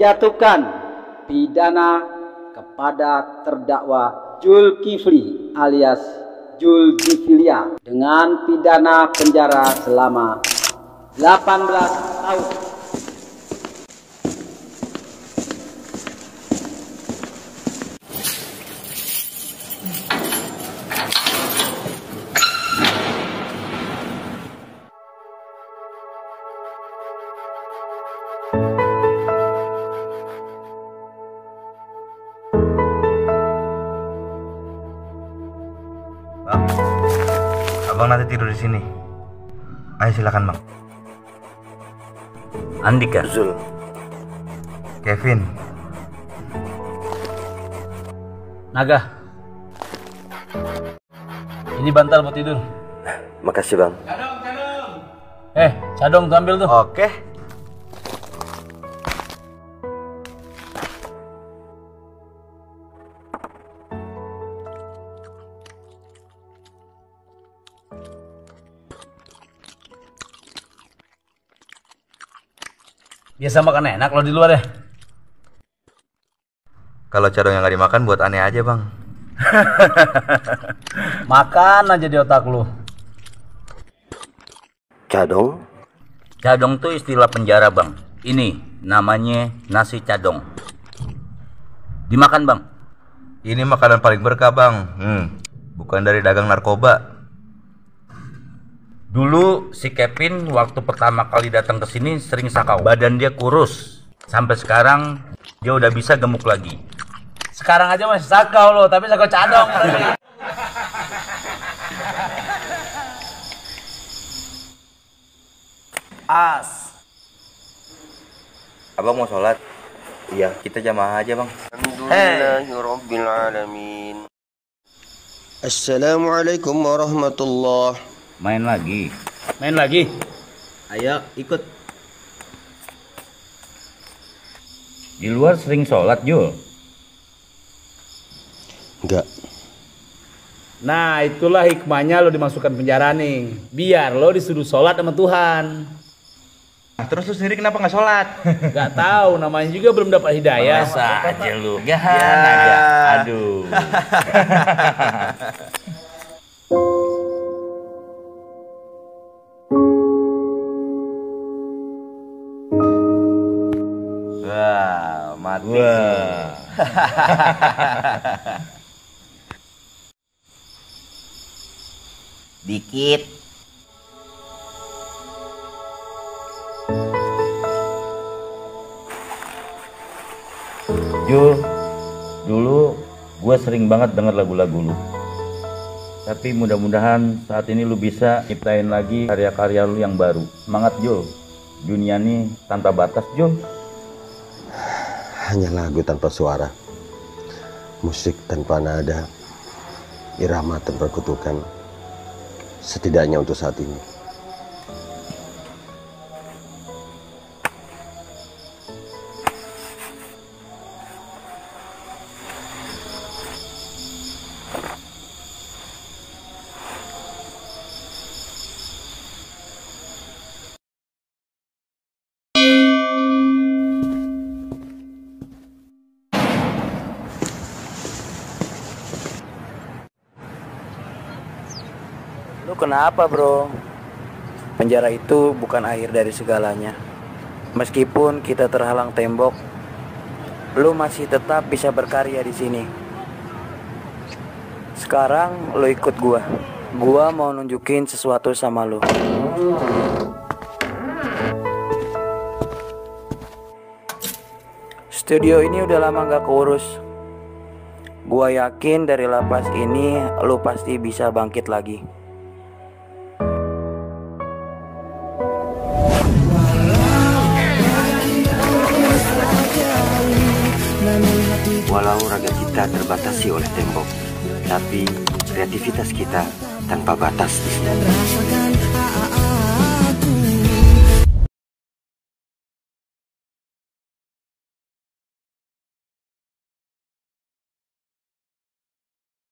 menjatuhkan pidana kepada terdakwa Zulkifli alias Zulkiflia dengan pidana penjara selama 18 tahun. Bang, abang nanti tidur di sini. Ayo silakan bang. Andika, Zul, Kevin, Naga. Ini bantal buat tidur. makasih bang. Cadong tuh ambil tuh. Oke. Biasa makan enak lo di luar ya. Kalau cadong yang nggak dimakan buat aneh aja bang. Makan aja di otak lu. Cadong? Cadong tuh istilah penjara bang. Ini namanya nasi cadong. Dimakan bang. Ini makanan paling berkah bang. Bukan dari dagang narkoba. Dulu si Kevin waktu pertama kali datang ke sini sering sakau. Badan dia kurus. Sampai sekarang dia udah bisa gemuk lagi. Sekarang aja masih sakau loh, tapi sakau cadong. As. Abang mau sholat? Iya, kita jamaah aja bang. Alhamdulillahirrabbilalamin. Assalamualaikum warahmatullahi. Main lagi. Main lagi. Ayo ikut. Di luar sering sholat Jul? Enggak. Nah itulah hikmahnya lo dimasukkan penjara nih. Biar lo disuruh sholat sama Tuhan. Nah, terus lu sendiri kenapa nggak sholat? Gak tahu, namanya juga belum dapat hidayah. Masa aja lu. Naga. Aduh. Wah, mati. Dikit. Jul, dulu gue sering banget denger lagu-lagu lu. Tapi mudah-mudahan saat ini lu bisa ciptain lagi karya-karya lu yang baru. Semangat Jul. Dunia ini tanpa batas Jul. Hanya lagu tanpa suara, musik tanpa nada, irama tanpa kutukan. Setidaknya untuk saat ini. Lu kenapa bro? Penjara itu bukan akhir dari segalanya. Meskipun kita terhalang tembok, lu masih tetap bisa berkarya di sini. Sekarang lu ikut gua. Gua mau nunjukin sesuatu sama lu. Studio ini udah lama gak keurus. Gua yakin dari lapas ini lu pasti bisa bangkit lagi. Walau raga kita terbatasi oleh tembok, tapi kreativitas kita tanpa batas di sini.